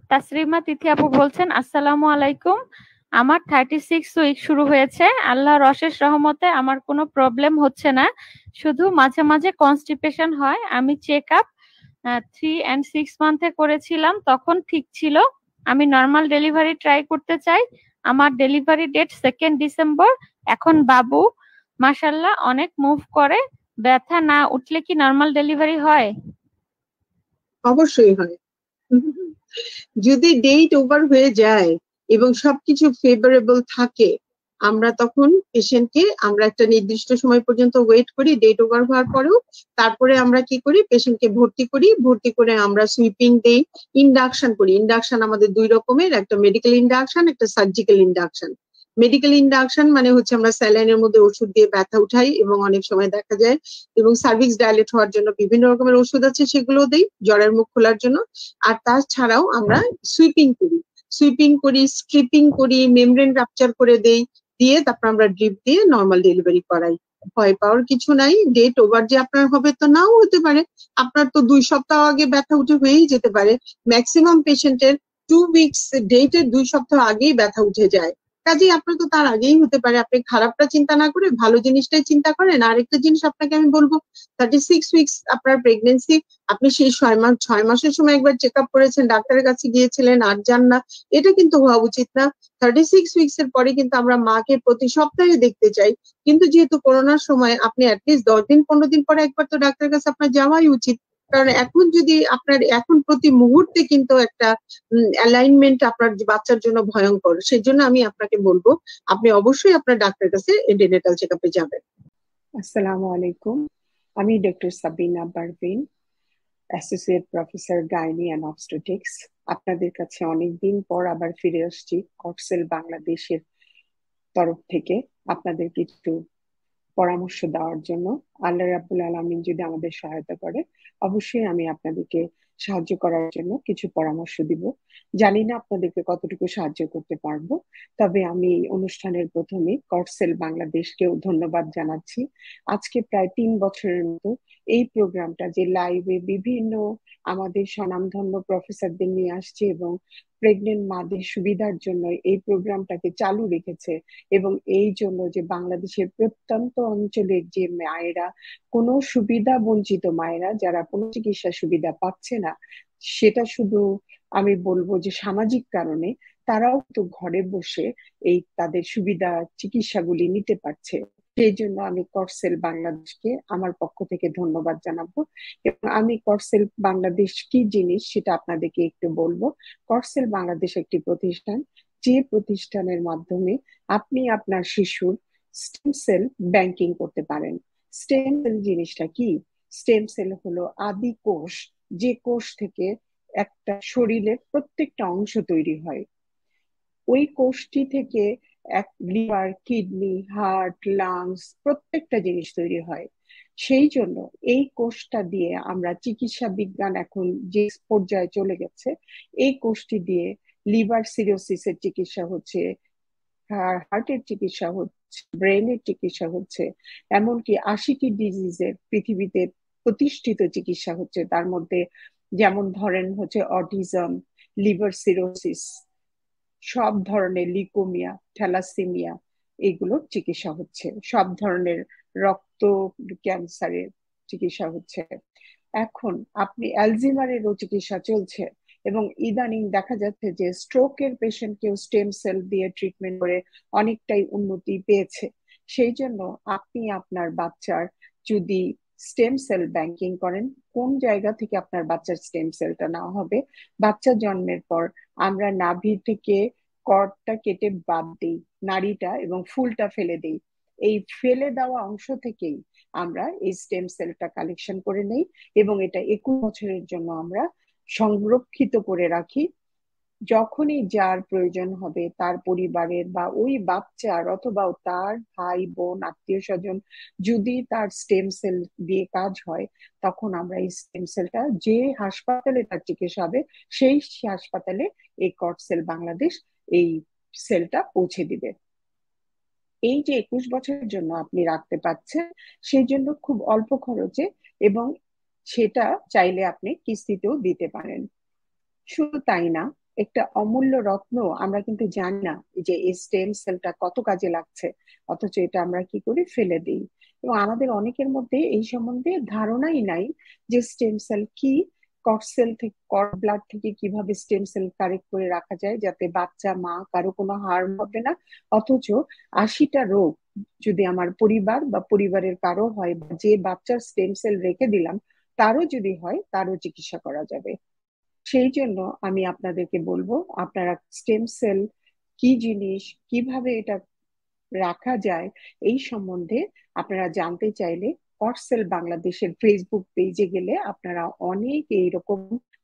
তাসরিমা তিথি আপু বলছেন, আসসালামু আলাইকুম। আমার 36 উইক শুরু হয়েছে। আল্লাহর অশেষ রহমতে আমার কোনো প্রবলেম হচ্ছে না, শুধু মাঝে মাঝে কনস্টিপেশন হয়। আমি চেক আপ 3 and 6 মান্থে করেছিলাম, তখন ঠিক ছিল। আমি নর্মাল ডেলিভারি ট্রাই করতে চাই। আমার ডেলিভারি ডেট 2nd ডিসেম্বর। এখন বাবু মাশাআল্লাহ অনেক মুভ করে। ব্যথা না উঠলে কি নর্মাল ডেলিভারি হয়? অবশ্যই হয়। যদি ডেট ওভার হয়ে যায় এবং সবকিছু ফেভারেবল থাকে, আমরা তখন পেশেন্টকে আমরা একটা নির্দিষ্ট সময় পর্যন্ত ওয়েট করি ডেট ওভার হওয়ার পরেও। তারপরে আমরা কি করি, পেশেন্টকে ভর্তি করি, ভর্তি করে আমরা সুইপিং দেই, ইন্ডাকশন করি। ইন্ডাকশন আমাদের দুই রকমের, একটা মেডিকেল ইন্ডাকশন, একটা সার্জিক্যাল ইন্ডাকশন। মেডিকেল ইন্ডাকশন মানে হচ্ছে আমরা স্যালাইনের মধ্যে ওষুধ দিয়ে ব্যথা উঠাই এবং অনেক সময় দেখা যায় এবং সার্ভিক্স ডাইলেট হওয়ার জন্য বিভিন্ন রকমের ওষুধ আছে, সেগুলো দেই জ্বরের মুখ খোলার জন্য। আর তাছাড়াও আমরা সুইপিং করি, স্ট্রিপিং করি, মেমব্রেন রাপচার করে দেই, দিয়ে তারপর আমরা ড্রিপ দিয়ে নর্মাল ডেলিভারি করাই। ভয় পাওয়ার কিছু নাই। ডেট ওভার যে আপনার হবে তো নাও হতে পারে, আপনার তো 2 সপ্তাহ আগে ব্যথা উঠে হয়েই যেতে পারে। ম্যাক্সিমাম পেশেন্টের 2 উইকস ডেটের 2 সপ্তাহ আগেই ব্যথা উঠে যায়। কাজেই আপনার তো তার আগেই হতে পারে। আপনি খারাপটা চিন্তা না করে ভালো জিনিসটাই চিন্তা করেন। আরেকটা জিনিস আপনাকে আমি বলবো, 36 উইকস আপনার প্রেগনেন্সি, আপনি সেই 6 মাসের সময় একবার চেক আপ করেছেন, ডাক্তারের কাছে গিয়েছিলেন, আর যান না, এটা কিন্তু হওয়া উচিত না। 36 উইকস এর পরে কিন্তু আমরা মাকে প্রতি সপ্তাহে দেখতে চাই। কিন্তু যেহেতু করোনার সময় আপনি অ্যাটলিস্ট 10 দিন 15 দিন পরে একবার তো ডাক্তারের কাছে আপনার যাওয়াই উচিত। কারণ এখন যদি আপনার এখন প্রতি মুহূর্তে কিন্তু একটা অ্যালাইনমেন্ট আপনার বাচ্চার জন্য ভয়ঙ্কর। সেজন্য আমি আপনাকে বলবো আপনি অবশ্যই আপনার ডাক্তারের কাছে এন্টিনেটাল চেক আপে যাবেন। আসসালামু আলাইকুম। আমি doctor Sabina Parvin, associate professor gynae and obstetrics. আপনাদের কাছে অনেকদিন পর আবার ফিরে আসছি কর্সেল বাংলাদেশের তরফ থেকে আপনাদের কিছু পরামর্শ দেওয়ার জন্য। আল্লাহ রাব্বুল আলামিন যদি আমাদের সহায়তা করে, অবশ্যই আমি আপনাদেরকে সাহায্য করার জন্য কিছু পরামর্শ দিব। জানি না আপনাদেরকে কতটুকু সাহায্য করতে পারবো, তবে আমি অনুষ্ঠানের প্রথমে কর্সেল বাংলাদেশকেও ধন্যবাদ জানাচ্ছি। আজকে প্রায় 3 বছরের মতো এই প্রোগ্রামটা যে লাইভে বিভিন্ন আমাদের স্বনামধন্য প্রফেসরদের নিয়ে আসছে এবং প্রেগনেন্ট মাদের সুবিধার জন্য এই প্রোগ্রামটাকে চালু রেখেছে, এবং এই জন্য যে বাংলাদেশের প্রত্যন্ত অঞ্চলের যে মায়েরা, কোনো সুবিধা বঞ্চিত মায়েরা যারা কোনো চিকিৎসা সুবিধা পাচ্ছে না, সেটা শুধু আমি বলবো যে সামাজিক কারণে তারাও তো ঘরে বসে এই তাদের সুবিধা চিকিৎসাগুলি নিতে পারছে। সেই জন্য আমি কর্সেল বাংলাদেশকে আমার পক্ষ থেকে ধন্যবাদ জানাবো। এবং আমি কর্সেল বাংলাদেশ কি জিনিস সেটা আপনাদেরকে একটু বলবো। কর্সেল বাংলাদেশ একটি প্রতিষ্ঠান, যে প্রতিষ্ঠানের মাধ্যমে আপনি আপনার শিশুর স্টেম সেল ব্যাংকিং করতে পারেন। স্টেম সেল জিনিসটা কি? স্টেম সেল হলো আদি কোষ, যে কোষ থেকে একটা শরীরের প্রত্যেকটা অংশ তৈরি হয়। ওই কোষটি থেকে এক লিভার, কিডনি, হার্ট, লাংস প্রত্যেকটা জিনিস তৈরি হয়। সেই জন্য এই কোষটা দিয়ে আমরা চিকিৎসা বিজ্ঞান এখন যে পর্যায়ে চলে গেছে, এই কোষটি দিয়ে লিভার সিরোসিসের চিকিৎসা হচ্ছে, হার্টের চিকিৎসা হচ্ছে, ব্রেনের চিকিৎসা হচ্ছে, এমনকি 80টি ডিজিজের পৃথিবীতে প্রতিষ্ঠিত চিকিৎসা হচ্ছে। তার মধ্যে যেমন ধরেন হচ্ছে অটিজম, লিভার সিরোসিস, সব ধরনের লিউকেমিয়া, থ্যালাসেমিয়া, এগুলোর চিকিৎসা হচ্ছে। সব ধরনের রক্ত ক্যান্সারের চিকিৎসা হচ্ছে। এখন আপনি অ্যালজিমারেরও চিকিৎসা চলছে, এবং ইদানিং দেখা যাচ্ছে যে স্ট্রোকের পেশেন্টকেও স্টেম সেল দিয়ে ট্রিটমেন্ট করে অনেকটাই উন্নতি পেয়েছে। সেই জন্য আপনি আপনার বাচ্চার যদি স্টেম সেল ব্যাংকিং করেন, কোন জায়গা থেকে আপনার বাচ্চার স্টেম সেলটা নেওয়া হবে? বাচ্চা জন্মের পর আমরা নাভি থেকে কর্ডটা কেটে বাদ দিই, নাড়িটা এবং ফুলটা ফেলে দিই। এই ফেলে দেওয়া অংশ থেকেই আমরা এই স্টেম সেলটা কালেকশন করে নেই, এবং এটা 21 বছরের জন্য আমরা সংরক্ষিত করে রাখি। যখনই যার প্রয়োজন হবে, তার পরিবারের বা ওই বাচ্চার অথবা তার ভাই বোন আত্মীয় স্বজন যদি তার স্টেম সেল দিয়ে কাজ হয়, তখন আমরা এই স্টেম সেলটা যে হাসপাতালে তার চিকিৎসা হবে সেই হাসপাতালে এই কর্ডসেল বাংলাদেশ এই সেলটা পৌঁছে দিবে। এই যে 21 বছরের জন্য আপনি রাখতে পারছেন, সেই জন্য খুব অল্প খরচে, এবং সেটা চাইলে আপনি কিস্তিতেও দিতে পারেন। শুধু তাই না, একটা অমূল্য রত্ন, আমরা কিন্তু জানি না যে এই স্টেম সেলটা কত কাজে লাগছে, অথচ এটা আমরা কি করি, ফেলে দিই। এবং আমাদের অনেকের মধ্যে এই সম্বন্ধে ধারণাই নাই যে স্টেম সেল কি, কর্ডসেল থেকে, কর্ড ব্লাড থেকে কিভাবে স্টেম সেল কালেক্ট করে রাখা যায় যাতে বাচ্চা মা কারো কোনো হার্ম হবে না। অথচ 80টা রোগ যদি আমার পরিবার বা পরিবারের কারো হয়, বা যে বাচ্চার স্টেম সেল রেখে দিলাম তারও যদি হয়, তারও চিকিৎসা করা যাবে। সেই জন্য আমি আপনাদেরকে বলবো, আপনারা স্টেম সেল কি জিনিস, কিভাবে এটা রাখা যায়, এই সম্বন্ধে আপনারা জানতে চাইলে কর্সেল বাংলাদেশের ফেসবুক পেজে গেলে আপনারা অনেক এইরকম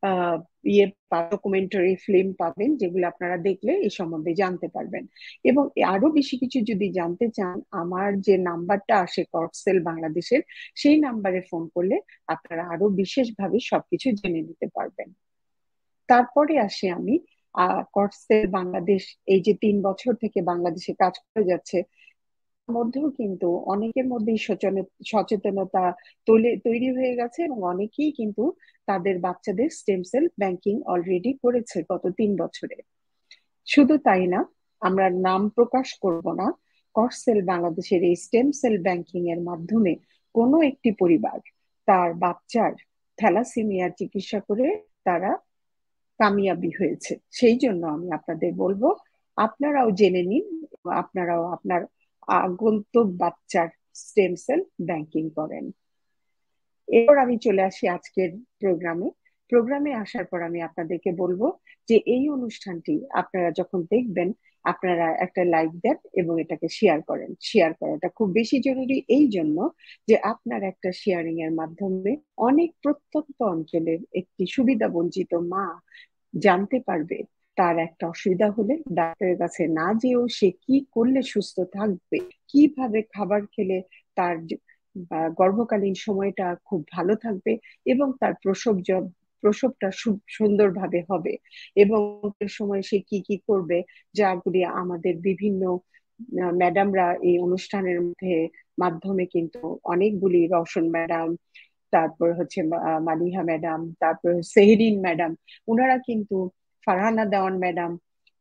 ডকুমেন্টারি ফিল্ম পাবেন, যেগুলো আপনারা দেখলে এই সম্বন্ধে জানতে পারবেন। এবং আরো বেশি কিছু যদি জানতে চান, আমার যে নাম্বারটা আসে কর্সেল বাংলাদেশের, সেই নাম্বারে ফোন করলে আপনারা আরো বিশেষভাবে সবকিছু জেনে নিতে পারবেন। তারপরে আসে আমি কর্সেল বাংলাদেশ এই যে 3 বছর থেকে বাংলাদেশে কাজ করে যাচ্ছে, মধ্যেও কিন্তু অনেকের মধ্যেই সচেতনতা তৈরি হয়ে গেছে, এবং অনেকেই কিন্তু তাদের বাচ্চাদের স্টেম সেল ব্যাংকিং অলরেডি করেছে গত 3 বছরে। শুধু তাই না, আমরা নাম প্রকাশ করব না, কর্সেল বাংলাদেশের এই স্টেম সেল ব্যাংকিং এর মাধ্যমে কোনো একটি পরিবার তার বাচ্চার থ্যালাসেমিয়ার চিকিৎসা করে তারা কামিয়াবি হয়েছে। সেই জন্য আমি আপনাদের বলবো, আপনারাও জেনে নিন, আপনারাও আপনার আগন্তুক বাচ্চার স্টেম সেল ব্যাংকিং করেন। এরপর আমি চলে আসি আজকের প্রোগ্রামে আসার পর আমি আপনাদেরকে বলবো যে এই অনুষ্ঠানটি আপনারা যখন দেখবেন, আপনারা একটা লাইক দেন এবং এটাকে শেয়ার করাটা খুব বেশি জরুরি, এই জন্য যে আপনার একটা শেয়ারিং এর মাধ্যমে অনেক প্রত্যন্ত অঞ্চলের একটি সুবিধা বঞ্চিত মা জানতে পারবে তার একটা অসুবিধা হলে ডাক্তারের কাছে না যেও সে কি করলে সুস্থ থাকবে, কিভাবে খাবার খেলে তার গর্ভকালীন সময়টা খুব ভালো থাকবে, এবং তার প্রসবটা সুন্দরভাবে হবে, এবং সময় সে কি কি করবে, যাগুলি আমাদের বিভিন্ন ম্যাডামরা এই অনুষ্ঠানের মাধ্যমে কিন্তু অনেকগুলি, রওশন ম্যাডাম, তারপর হচ্ছে মালিহা ম্যাডাম, তারপর সেহরিন ম্যাডাম, ওনারা কিন্তু, ফারহানা দেওয়ান ম্যাডাম,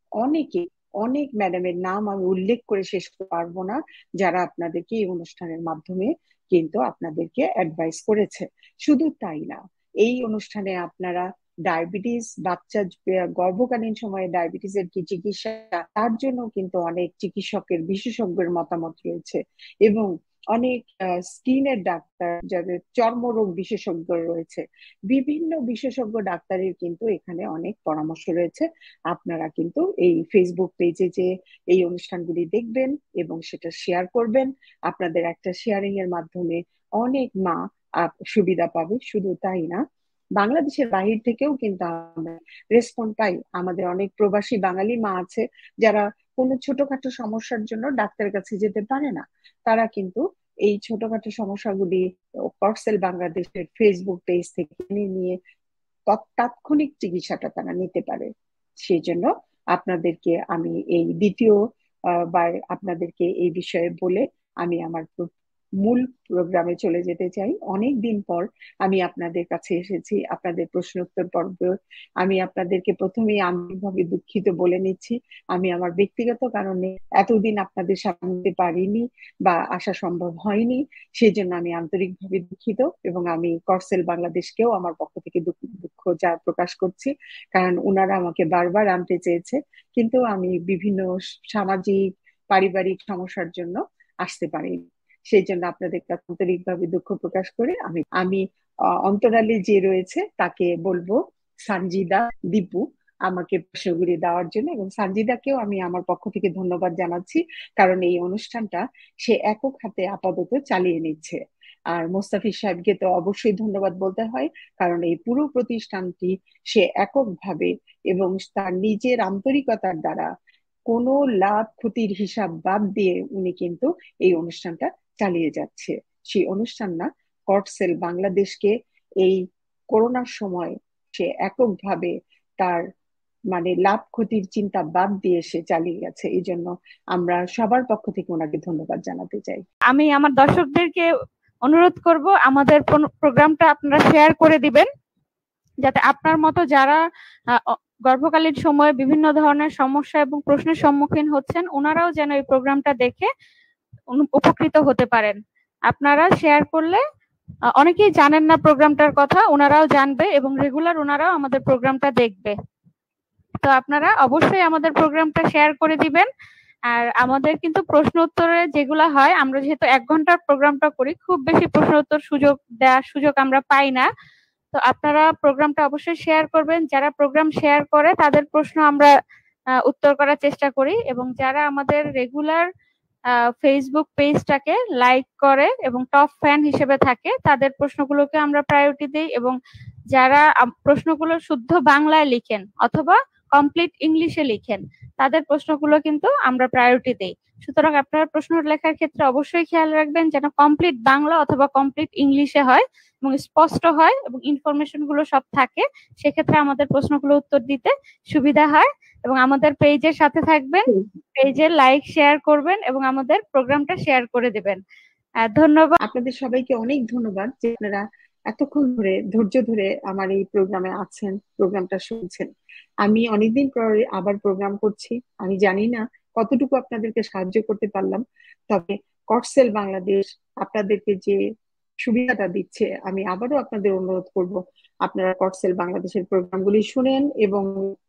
অনেক ম্যাডামের নাম আমি উল্লেখ করে শেষ করতে পারবো না, যারা আপনাদেরকে এই অনুষ্ঠানের মাধ্যমে কিন্তু আপনাদেরকে অ্যাডভাইস করেছে। শুধু তাই না, এই অনুষ্ঠানে আপনারা ডায়াবেটিস, বাচ্চা গর্ভকালীন সময়ে ডায়াবেটিসের কি চিকিৎসা, তার জন্য কিন্তু অনেক চিকিৎসকের, বিশেষজ্ঞের মতামত রয়েছে, এবং অনেক স্কিনের ডাক্তার, যাদের চর্মরোগ বিশেষজ্ঞ রয়েছে, বিভিন্ন বিশেষজ্ঞ ডাক্তারের কিন্তু এখানে অনেক পরামর্শ রয়েছে। আপনারা কিন্তু এই ফেসবুক পেজে যে এই অনুষ্ঠানগুলি দেখবেন এবং সেটা শেয়ার করবেন, আপনাদের একটা শেয়ারিং এর মাধ্যমে অনেক মা সুবিধা পাবে। শুধু তাই না, বাংলাদেশের বাহির থেকেও কিন্তু আমরা রেসপন্স পাই। আমাদের অনেক প্রবাসী বাঙালি মা আছে যারা কোনো ছোটখাটো সমস্যার জন্য ডাক্তারের কাছে যেতে পারে না, তারা কিন্তু এই ছোটখাটো সমস্যাগুলি কর্সেল বাংলাদেশের ফেসবুক পেজ থেকে নিয়ে তাৎক্ষণিক চিকিৎসাটা তারা নিতে পারে। সেই জন্য আপনাদেরকে আমি এই দ্বিতীয় বার আপনাদেরকে এই বিষয়ে বলে আমি আমার মূল প্রোগ্রামে চলে যেতে চাই। অনেক দিন পর আমি আপনাদের কাছে এসেছি, আপনাদের প্রশ্নোত্তর পর্ব। আমি আপনাদেরকে প্রথমেই আন্তরিকভাবে দুঃখিত বলে নিচ্ছি, আমি আমার ব্যক্তিগত কারণে এতদিন আপনাদের সামনে পারিনি বা আসা সম্ভব হয়নি, সেই জন্য আমি আন্তরিকভাবে দুঃখিত, এবং আমি কর্সেল বাংলাদেশকেও আমার পক্ষ থেকে দুঃখ যা প্রকাশ করছি, কারণ ওনারা আমাকে বারবার আনতে চেয়েছে, কিন্তু আমি বিভিন্ন সামাজিক, পারিবারিক সমস্যার জন্য আসতে পারিনি। সেই জন্য আপনাদের কাছে আন্তরিকভাবে দুঃখ প্রকাশ করে আমি অন্তরালে যে রয়েছে তাকে বলবো, সানজিদা দীপু, আমাকে প্রশ্নগুলি দেওয়ার জন্য, এবং সানজিদাকেও আমি আমার পক্ষ থেকে ধন্যবাদ জানাচ্ছি, কারণ এই অনুষ্ঠানটা সে একক হাতে আপাতত চালিয়ে নিচ্ছে। আর মোস্তাফিজ সাহেবকে তো অবশ্যই ধন্যবাদ বলতে হয়, কারণ এই পুরো প্রতিষ্ঠানটি সে এককভাবে এবং তার নিজের আন্তরিকতার দ্বারা কোনো লাভ ক্ষতির হিসাব বাদ দিয়ে উনি কিন্তু এই অনুষ্ঠানটা চালিয়ে যাচ্ছে। সেই অনুষ্ঠান না, কর্টসেল বাংলাদেশকে এই করোনার সময় সে এককভাবে তার লাভ ক্ষতির চিন্তা বাদ দিয়ে সে চালিয়ে গেছে। এই জন্য আমরা সবার পক্ষ থেকে ওনাকে ধন্যবাদ জানাতে চাই। আমি আমার দর্শকদেরকে অনুরোধ করব, আমাদের প্রোগ্রামটা আপনারা শেয়ার করে দিবেন, যাতে আপনার মতো যারা গর্ভকালীন সময়ে বিভিন্ন ধরনের সমস্যা এবং প্রশ্নের সম্মুখীন হচ্ছেন, ওনারাও যেন এই প্রোগ্রামটা দেখে উপকৃত হতে পারেন। আপনারা শেয়ার করলে অনেকেই জানেন না প্রোগ্রামটার কথা, ওনারাও জানবে এবং রেগুলার ওনারাও আমাদের প্রোগ্রামটা দেখবে। তো আপনারা অবশ্যই আমাদের প্রোগ্রামটা শেয়ার করে দিবেন। আর আমাদের কিন্তু প্রশ্ন উত্তরে যেগুলো হয়, আমরা যেহেতু 1 ঘন্টার প্রোগ্রামটা করি, খুব বেশি প্রশ্ন উত্তর দেওয়ার সুযোগ আমরা পাই না। তো আপনারা প্রোগ্রামটা অবশ্যই শেয়ার করবেন। যারা প্রোগ্রাম শেয়ার করে তাদের প্রশ্ন আমরা উত্তর করার চেষ্টা করি, এবং যারা আমাদের রেগুলার ফেসবুক পেজটাকে লাইক করে এবং টপ ফ্যান হিসেবে থাকে, তাদের প্রশ্নগুলোকে আমরা প্রায়োরিটি দিই। এবং যারা প্রশ্নগুলো শুদ্ধ বাংলায় লিখেন অথবা কমপ্লিট ইংলিশে লিখেন, তাদের প্রশ্নগুলো কিন্তু আমরা প্রায়োরিটি দেই। সুতরাং আপনারা প্রশ্ন লেখার ক্ষেত্রে অবশ্যই খেয়াল রাখবেন যেন কমপ্লিট বাংলা অথবা কমপ্লিট ইংলিশে হয় এবং স্পষ্ট হয় এবং ইনফরমেশন গুলো সব থাকে। সেক্ষেত্রে আমাদের প্রশ্নগুলো উত্তর দিতে সুবিধা হয়। এবং আমাদের পেজের সাথে থাকবেন, পেজে লাইক শেয়ার করবেন এবং আমাদের প্রোগ্রামটা শেয়ার করে দেবেন। ধন্যবাদ। আপনাদের সবাইকে অনেক ধন্যবাদ যে আপনারা এতক্ষণ ধরে ধৈর্য ধরে আমার এই প্রোগ্রামে আছেন, প্রোগ্রামটা শুনছেন। আমি অনেকদিন পরে আবার প্রোগ্রাম করছি। আমি জানি না কতটুকু আপনাদেরকে সাহায্য করতে পারলাম, তবে কর্সেল বাংলাদেশ আপনাদেরকে যে সুবিধাটা দিচ্ছে, আমি আবারও আপনাদের অনুরোধ করব আপনারা কর্সেল বাংলাদেশের প্রোগ্রামগুলি শুনেন এবং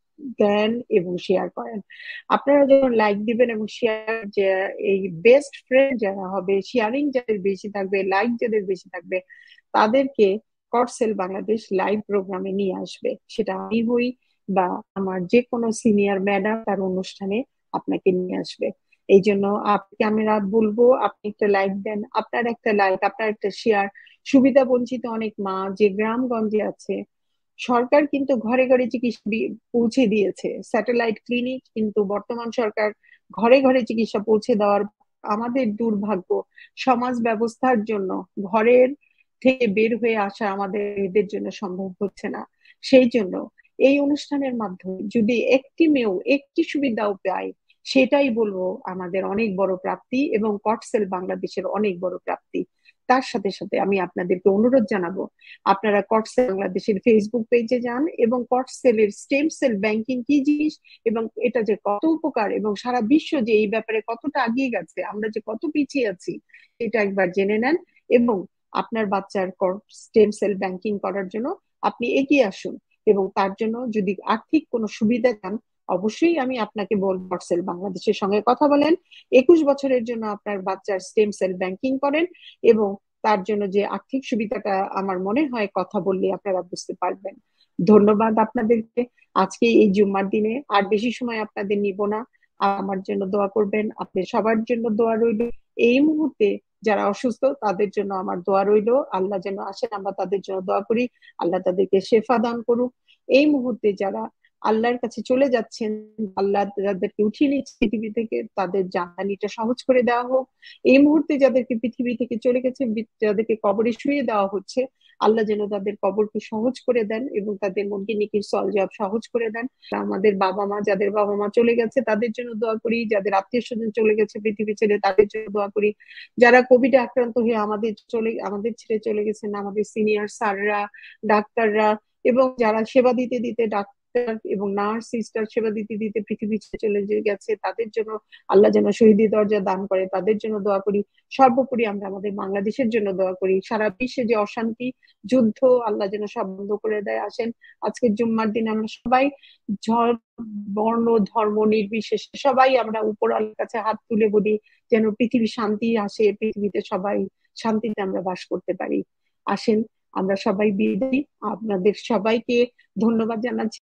দেন এবং শেয়ার করেন। আপনারা যখন লাইক দিবেন এবং শেয়ার, যে এই বেস্ট ফ্রেন্ড যারা হবে, শেয়ারিং যাদের বেশি থাকবে, লাইক যাদের বেশি থাকবে, তাদেরকে কর্সেল বাংলাদেশ লাইভ প্রোগ্রামে নিয়ে আসবে। সেটা আমি হই বা আমার যে কোনো সিনিয়র ম্যাডাম তার অনুষ্ঠানে আপনাকে নিয়ে আসবে। এই জন্য আপনাকে আমরা বলবো আপনি একটা লাইক দেন, আপনার একটা লাইক, আপনার একটা শেয়ার। সুবিধা বঞ্চিত অনেক মা যে গ্রামগঞ্জে আছে, সরকার কিন্তু ঘরে ঘরে চিকিৎসা পৌঁছে দিয়েছে, স্যাটেলাইট ক্লিনিক, কিন্তু বর্তমান সরকার ঘরে ঘরে চিকিৎসা পৌঁছে দেওয়ার আমাদের দুর্ভাগ্য সমাজ ব্যবস্থার জন্য ঘরের থেকে বের হয়ে আসা আমাদের এদের জন্য সম্ভব হচ্ছে না। সেই জন্য এই অনুষ্ঠানের মাধ্যমে যদি একটি মেয়েও একটি সুবিধাও পায়, সেটাই বলবো আমাদের অনেক বড় প্রাপ্তি এবং কর্সেল বাংলাদেশের অনেক বড় প্রাপ্তি। তার সাথে সাথে আমি আপনাদেরকে অনুরোধ জানাবো আপনারা কর্সেল বাংলাদেশের ফেসবুক পেজে যান এবং কর্সেলের স্টেম সেল ব্যাংকিং কি জিনিস এবং এটা যে কত উপকার এবং সারা বিশ্ব যে এই ব্যাপারে কতটা এগিয়ে গেছে, আমরা যে কত পিছিয়ে আছি, এটা একবার জেনে নেন। এবং আপনার বাচ্চার স্টেম সেল ব্যাংকিং করার জন্য আপনি এগিয়ে আসুন, এবং তার জন্য যদি আর্থিক কোনো সুবিধা চান, অবশ্যই আমি আপনাকে বলবো কর্সেল বাংলাদেশের সঙ্গে কথা বলেন। 21 বছরের জন্য আপনার বাচ্চার স্টেম সেল ব্যাংকিং করেন, এবং তার জন্য যে আর্থিক সুবিধাটা আমার মনে হয় কথা বললে আপনারা বুঝতে পারবেন। ধন্যবাদ আপনাদেরকে। আজকে এই জুম্মার দিনে আর বেশি সময় আপনাদের নিব না। আমার জন্য দোয়া করবেন, আপনাদের সবার জন্য দোয়া রইল। এই মুহূর্তে যারা অসুস্থ তাদের জন্য আমার দোয়া রইল, আল্লাহ যেন আসেন, আমরা তাদের জন্য দোয়া করি, আল্লাহ তাদেরকে শেফা দান করুক। এই মুহূর্তে যারা আল্লাহর কাছে চলে যাচ্ছেন, আল্লাহ যাদেরকে উঠিয়ে নিচ্ছে পৃথিবী থেকে, তাদের জার্নিটা সহজ করে দেওয়া হোক। এই মুহূর্তে যাদেরকে পৃথিবী থেকে চলে গেছে, যাদেরকে কবরে শুয়ে দেওয়া হচ্ছে, আল্লাহ যেন তাদের কবরকে সহজ করে দেন এবং তাদের মনকে নিকির সওয়াব সহজ করে দেন। আমাদের বাবা মা, যাদের বাবা মা চলে গেছে তাদের জন্য দোয়া করি, যাদের আত্মীয় স্বজন চলে গেছে পৃথিবী ছেড়ে তাদের জন্য দোয়া করি, যারা কোভিডে আক্রান্ত হয়ে আমাদের ছেড়ে চলে গেছেন, আমাদের সিনিয়র স্যাররা, ডাক্তাররা, এবং যারা সেবা দিতে দিতে ডাক্তার এবং নার্স সিস্টার সেবা দিতে দিতে পৃথিবী চলে গেছে, তাদের জন্য আল্লাহ যেন শহীদি দরজা দান করে, তাদের জন্য দোয়া করি। সর্বোপরি আমরা আমাদের বাংলাদেশের জন্য দোয়া করি। সারা বিশ্বে যে অশান্তি, যুদ্ধ, আল্লাহ যেন সব বন্ধ করে দেয়। আসেন আজকের জুম্মার দিন আমরা সবাই বর্ণ ধর্ম নির্বিশেষে সবাই আমরা উপর আল্লাহর কাছে হাত তুলে বলি যেন পৃথিবী শান্তি আসে, পৃথিবীতে সবাই শান্তিতে আমরা বাস করতে পারি। আসেন আমরা সবাই বিদায়। আপনাদের সবাইকে ধন্যবাদ জানাচ্ছি।